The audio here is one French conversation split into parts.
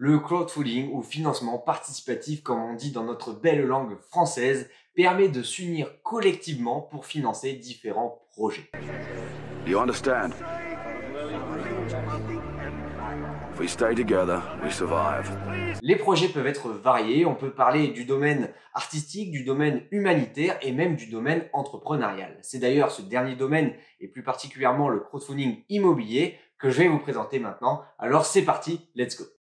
Le crowdfunding ou financement participatif, comme on dit dans notre belle langue française, permet de s'unir collectivement pour financer différents projets. You understand? If we stay together, we survive. Les projets peuvent être variés, on peut parler du domaine artistique, du domaine humanitaire et même du domaine entrepreneurial. C'est d'ailleurs ce dernier domaine, et plus particulièrement le crowdfunding immobilier, que je vais vous présenter maintenant. Alors c'est parti, let's go!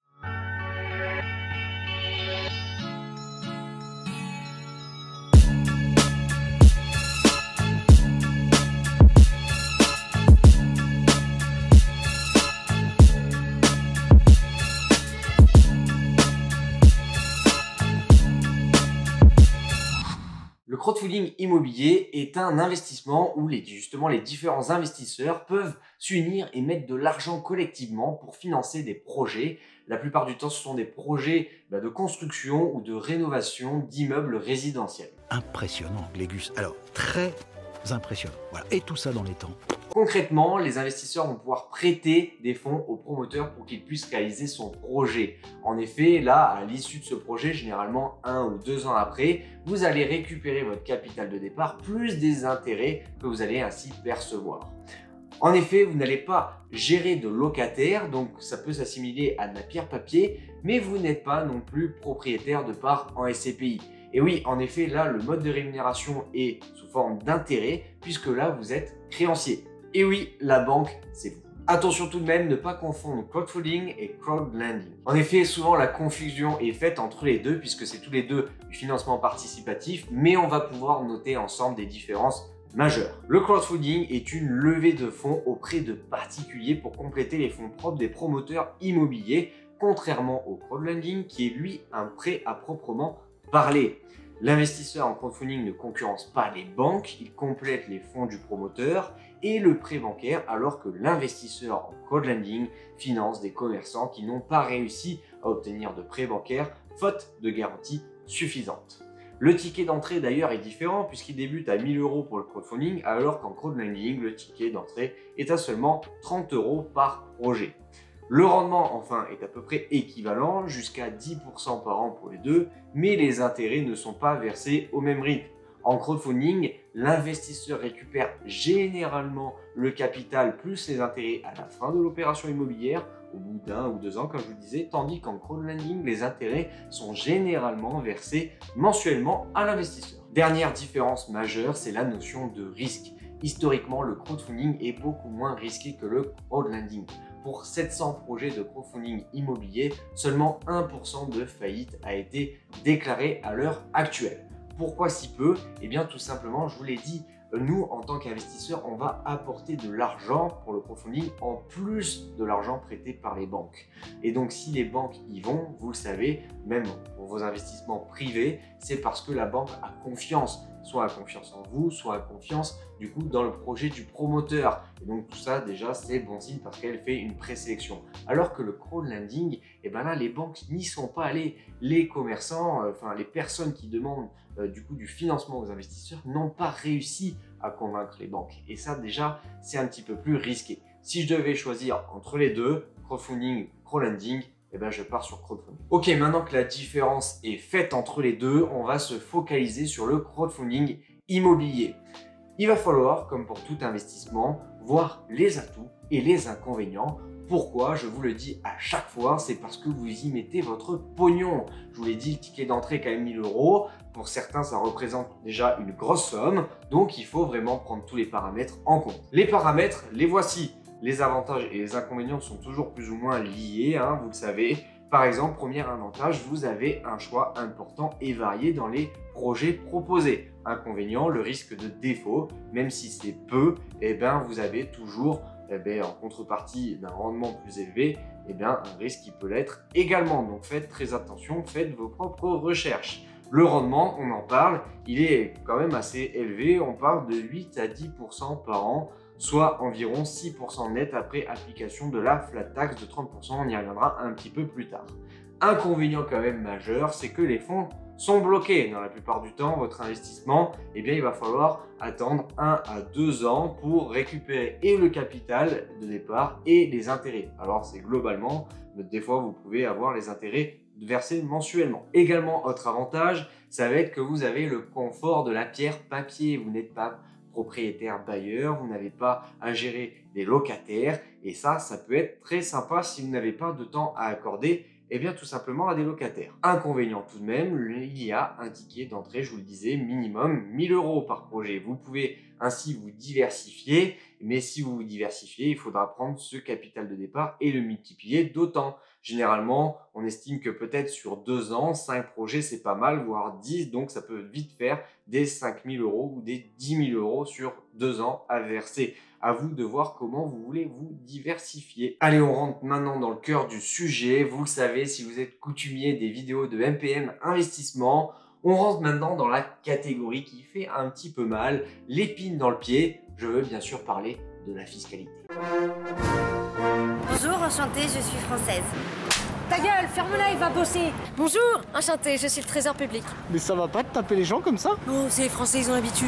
Le crowdfunding immobilier est un investissement où justement les différents investisseurs peuvent s'unir et mettre de l'argent collectivement pour financer des projets. La plupart du temps, ce sont des projets de construction ou de rénovation d'immeubles résidentiels. Impressionnant, Glégus. Alors, très impressionnant. Voilà. Et tout ça dans les temps. Concrètement, les investisseurs vont pouvoir prêter des fonds aux promoteurs pour qu'ils puissent réaliser son projet. En effet, là, à l'issue de ce projet, généralement 1 ou 2 ans après, vous allez récupérer votre capital de départ plus des intérêts que vous allez ainsi percevoir. En effet, vous n'allez pas gérer de locataires, donc ça peut s'assimiler à de la pierre papier, mais vous n'êtes pas non plus propriétaire de parts en SCPI. Et oui, en effet, là, le mode de rémunération est sous forme d'intérêt, puisque là, vous êtes créancier. Et oui, la banque, c'est vous. Attention tout de même, ne pas confondre crowdfunding et crowdlending. En effet, souvent la confusion est faite entre les deux, puisque c'est tous les deux du financement participatif, mais on va pouvoir noter ensemble des différences majeures. Le crowdfunding est une levée de fonds auprès de particuliers pour compléter les fonds propres des promoteurs immobiliers, contrairement au crowdlending qui est lui un prêt à proprement parler. L'investisseur en crowdfunding ne concurrence pas les banques, il complète les fonds du promoteur et le prêt bancaire, alors que l'investisseur en crowdlending finance des commerçants qui n'ont pas réussi à obtenir de prêt bancaire faute de garantie suffisante. Le ticket d'entrée d'ailleurs est différent puisqu'il débute à 1 000 € pour le crowdfunding, alors qu'en crowdlending, le ticket d'entrée est à seulement 30 € par projet. Le rendement, enfin, est à peu près équivalent, jusqu'à 10% par an pour les deux, mais les intérêts ne sont pas versés au même rythme. En crowdfunding, l'investisseur récupère généralement le capital plus les intérêts à la fin de l'opération immobilière, au bout d'1 ou 2 ans, comme je vous le disais, tandis qu'en crowdlending, les intérêts sont généralement versés mensuellement à l'investisseur. Dernière différence majeure, c'est la notion de risque. Historiquement, le crowdfunding est beaucoup moins risqué que le crowdlending. Pour 700 projets de crowdfunding immobilier, seulement 1% de faillite a été déclaré à l'heure actuelle. Pourquoi si peu? Eh bien tout simplement, je vous l'ai dit, nous en tant qu'investisseurs, on va apporter de l'argent pour le crowdfunding en plus de l'argent prêté par les banques. Et donc si les banques y vont, vous le savez, même pour vos investissements privés, c'est parce que la banque a confiance. Soit a confiance en vous, soit a confiance du coup dans le projet du promoteur. Et donc tout ça déjà c'est bon signe parce qu'elle fait une présélection. Alors que le crowdlending, et ben là les banques n'y sont pas allées. Les commerçants, enfin les personnes qui demandent du coup du financement aux investisseurs n'ont pas réussi à convaincre les banques. Et ça déjà c'est un petit peu plus risqué. Si je devais choisir entre les deux, crowdfunding, crowdlending, eh ben je pars sur crowdfunding. Ok, maintenant que la différence est faite entre les deux, on va se focaliser sur le crowdfunding immobilier. Il va falloir, comme pour tout investissement, voir les atouts et les inconvénients. Pourquoi? Je vous le dis à chaque fois, c'est parce que vous y mettez votre pognon. Je vous l'ai dit, le ticket d'entrée est quand même 1 000 €. Pour certains, ça représente déjà une grosse somme. Donc, il faut vraiment prendre tous les paramètres en compte. Les paramètres, les voici. Les avantages et les inconvénients sont toujours plus ou moins liés, vous le savez. Par exemple, premier avantage, vous avez un choix important et varié dans les projets proposés. Inconvénient, le risque de défaut, même si c'est peu, vous avez toujours, en contrepartie d'un rendement plus élevé, un risque qui peut l'être également. Donc faites très attention, faites vos propres recherches. Le rendement, on en parle, il est quand même assez élevé, on parle de 8 à 10% par an, soit environ 6% net après application de la flat tax de 30%. On y reviendra un petit peu plus tard. Inconvénient quand même majeur, c'est que les fonds sont bloqués. Dans la plupart du temps, votre investissement, eh bien, il va falloir attendre 1 à 2 ans pour récupérer et le capital de départ et les intérêts. Alors, c'est globalement, mais des fois, vous pouvez avoir les intérêts versés mensuellement. Également, autre avantage, ça va être que vous avez le confort de la pierre papier. Vous n'êtes pas propriétaire bailleur, vous n'avez pas à gérer des locataires et ça peut être très sympa si vous n'avez pas de temps à accorder eh bien tout simplement à des locataires. Inconvénient tout de même, il y a un ticket d'entrée, je vous le disais, minimum 1 000 € par projet. Vous pouvez ainsi vous diversifier, mais si vous vous diversifiez, il faudra prendre ce capital de départ et le multiplier d'autant. Généralement, on estime que peut-être sur 2 ans, 5 projets, c'est pas mal, voire 10, donc ça peut vite faire des 5 000 € ou des 10 000 € sur 2 ans à verser. À vous de voir comment vous voulez vous diversifier. Allez, on rentre maintenant dans le cœur du sujet. Vous le savez, si vous êtes coutumier des vidéos de MPM Investissement, on rentre maintenant dans la catégorie qui fait un petit peu mal, l'épine dans le pied. Je veux bien sûr parler de la fiscalité. Bonjour, enchantée, je suis française. Ta gueule, ferme-la, il va bosser. Bonjour, enchantée, je suis le trésor public. Mais ça va pas de taper les gens comme ça? Oh, c'est les Français, ils ont l'habitude.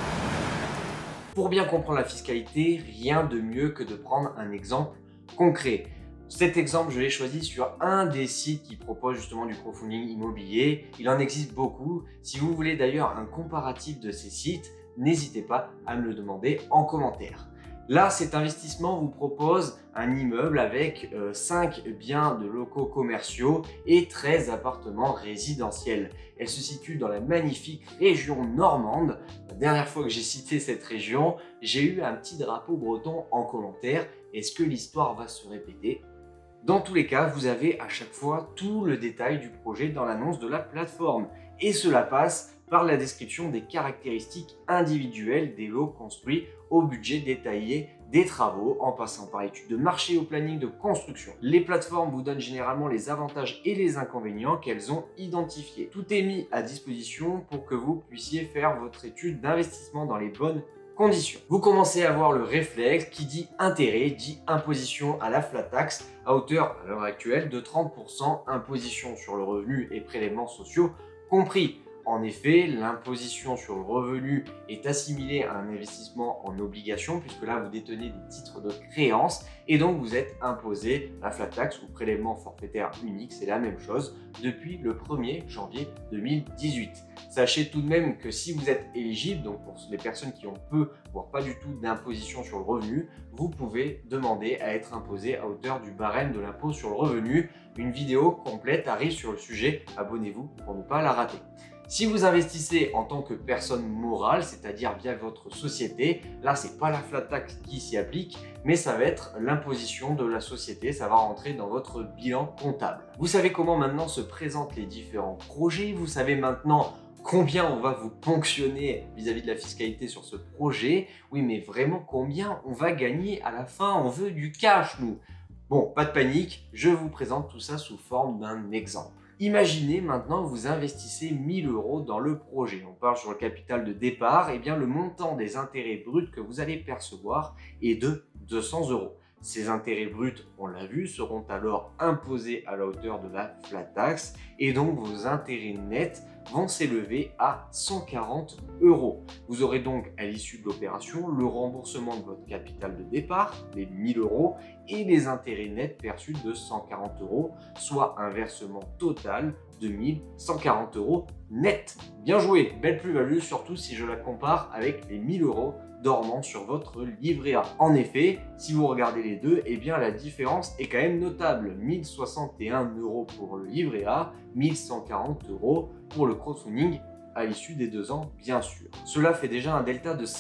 Pour bien comprendre la fiscalité, rien de mieux que de prendre un exemple concret. Cet exemple, je l'ai choisi sur un des sites qui propose justement du crowdfunding immobilier. Il en existe beaucoup. Si vous voulez d'ailleurs un comparatif de ces sites, n'hésitez pas à me le demander en commentaire. Là, cet investissement vous propose un immeuble avec 5 biens de locaux commerciaux et 13 appartements résidentiels. Elle se situe dans la magnifique région normande. La dernière fois que j'ai cité cette région, j'ai eu un petit drapeau breton en commentaire. Est-ce que l'histoire va se répéter? Dans tous les cas, vous avez à chaque fois tout le détail du projet dans l'annonce de la plateforme. Et cela passe par la description des caractéristiques individuelles des lots construits au budget détaillé des travaux, en passant par l'étude de marché au planning de construction. Les plateformes vous donnent généralement les avantages et les inconvénients qu'elles ont identifiés. Tout est mis à disposition pour que vous puissiez faire votre étude d'investissement dans les bonnes conditions. Vous commencez à avoir le réflexe qui dit intérêt, dit imposition à la flat tax à hauteur à l'heure actuelle de 30%, imposition sur le revenu et prélèvements sociaux compris. En effet, l'imposition sur le revenu est assimilée à un investissement en obligation puisque là vous détenez des titres de créance et donc vous êtes imposé la flat tax ou prélèvement forfaitaire unique, c'est la même chose depuis le 1er janvier 2018. Sachez tout de même que si vous êtes éligible, donc pour les personnes qui ont peu voire pas du tout d'imposition sur le revenu, vous pouvez demander à être imposé à hauteur du barème de l'impôt sur le revenu. Une vidéo complète arrive sur le sujet, abonnez-vous pour ne pas la rater. Si vous investissez en tant que personne morale, c'est-à-dire via votre société, là c'est pas la flat tax qui s'y applique, mais ça va être l'imposition de la société, ça va rentrer dans votre bilan comptable. Vous savez comment maintenant se présentent les différents projets, vous savez maintenant combien on va vous ponctionner vis-à-vis de la fiscalité sur ce projet. Oui, mais vraiment combien on va gagner à la fin? On veut du cash, nous. Bon, pas de panique, je vous présente tout ça sous forme d'un exemple. Imaginez maintenant que vous investissez 1 000 € dans le projet. On parle sur le capital de départ. Eh bien, le montant des intérêts bruts que vous allez percevoir est de 200 €. Ces intérêts bruts, on l'a vu, seront alors imposés à la hauteur de la flat tax et donc vos intérêts nets vont s'élever à 140 €. Vous aurez donc à l'issue de l'opération le remboursement de votre capital de départ, les 1 000 € et les intérêts nets perçus de 140 €, soit un versement total de 1 140 € net. Bien joué, belle plus-value, surtout si je la compare avec les 1 000 € dormant sur votre livret A. En effet, si vous regardez les deux, eh bien la différence est quand même notable. 1 061 € pour le livret A, 1 140 € pour le crowdfunding à l'issue des 2 ans, bien sûr. Cela fait déjà un delta de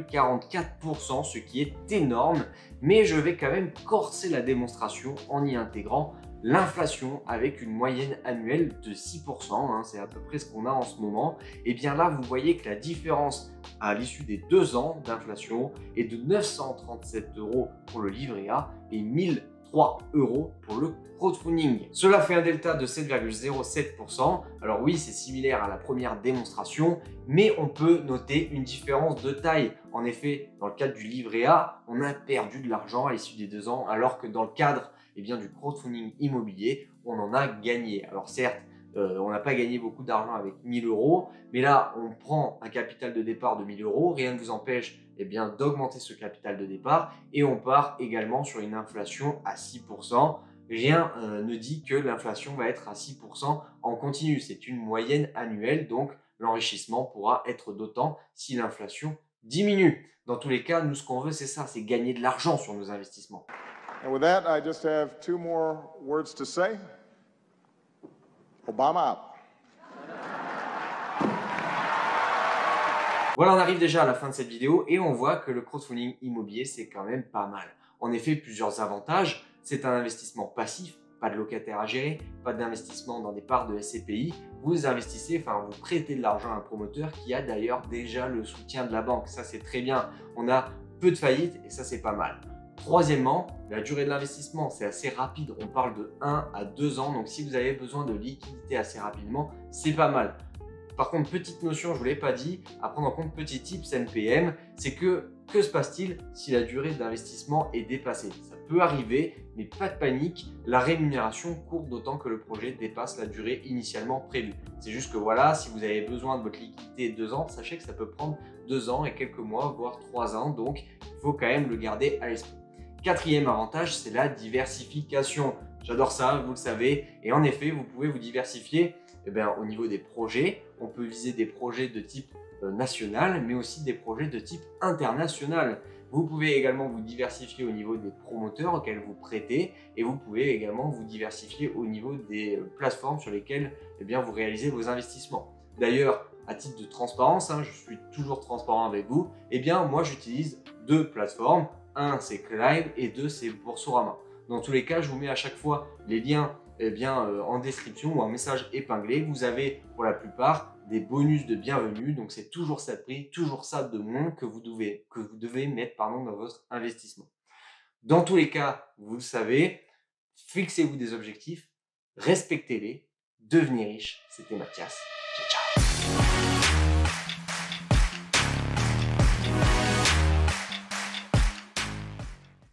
7,44%, ce qui est énorme, mais je vais quand même corser la démonstration en y intégrant l'inflation avec une moyenne annuelle de 6%, c'est à peu près ce qu'on a en ce moment. Et bien là, vous voyez que la différence à l'issue des 2 ans d'inflation est de 937 € pour le livret A et 1 3 € pour le crowdfunding. Cela fait un delta de 7,07%. Alors oui, c'est similaire à la première démonstration, mais on peut noter une différence de taille. En effet, dans le cadre du livret A, on a perdu de l'argent à l'issue des 2 ans, alors que dans le cadre du crowdfunding immobilier, on en a gagné. Alors certes, on n'a pas gagné beaucoup d'argent avec 1000 €, mais là, on prend un capital de départ de 1000 €, rien ne vous empêche d'augmenter ce capital de départ et on part également sur une inflation à 6%. Rien ne dit que l'inflation va être à 6% en continu. C'est une moyenne annuelle, donc l'enrichissement pourra être d'autant si l'inflation diminue. Dans tous les cas, nous, ce qu'on veut, c'est ça, c'est gagner de l'argent sur nos investissements. And with that, I just have 2 more words to say. Obama out. Voilà, on arrive déjà à la fin de cette vidéo et on voit que le crowdfunding immobilier, c'est quand même pas mal. En effet, plusieurs avantages. C'est un investissement passif, pas de locataire à gérer, pas d'investissement dans des parts de SCPI. Vous investissez, vous prêtez de l'argent à un promoteur qui a d'ailleurs déjà le soutien de la banque. Ça, c'est très bien. On a peu de faillites et ça, c'est pas mal. Troisièmement, la durée de l'investissement, c'est assez rapide. On parle de 1 à 2 ans. Donc, si vous avez besoin de liquidité assez rapidement, c'est pas mal. Par contre, petite notion, je ne vous l'ai pas dit, à prendre en compte, petit tips NPM, c'est que se passe-t-il si la durée d'investissement est dépassée? Ça peut arriver, mais pas de panique, la rémunération court d'autant que le projet dépasse la durée initialement prévue. C'est juste que voilà, si vous avez besoin de votre liquidité 2 ans, sachez que ça peut prendre 2 ans et quelques mois, voire 3 ans, donc il faut quand même le garder à l'esprit. Quatrième avantage, c'est la diversification. J'adore ça, vous le savez, et en effet, vous pouvez vous diversifier au niveau des projets. On peut viser des projets de type national, mais aussi des projets de type international. Vous pouvez également vous diversifier au niveau des promoteurs auxquels vous prêtez et vous pouvez également vous diversifier au niveau des plateformes sur lesquelles vous réalisez vos investissements. D'ailleurs, à titre de transparence, je suis toujours transparent avec vous, moi j'utilise 2 plateformes. Un, c'est Climb et 2, c'est Boursorama. Dans tous les cas, je vous mets à chaque fois les liens en description ou en message épinglé. Vous avez pour la plupart des bonus de bienvenue, donc c'est toujours ça de prix, toujours ça de moins que vous devez mettre dans votre investissement. Dans tous les cas, vous le savez, fixez-vous des objectifs, respectez-les, devenez riche. C'était Mathias. Ciao, ciao.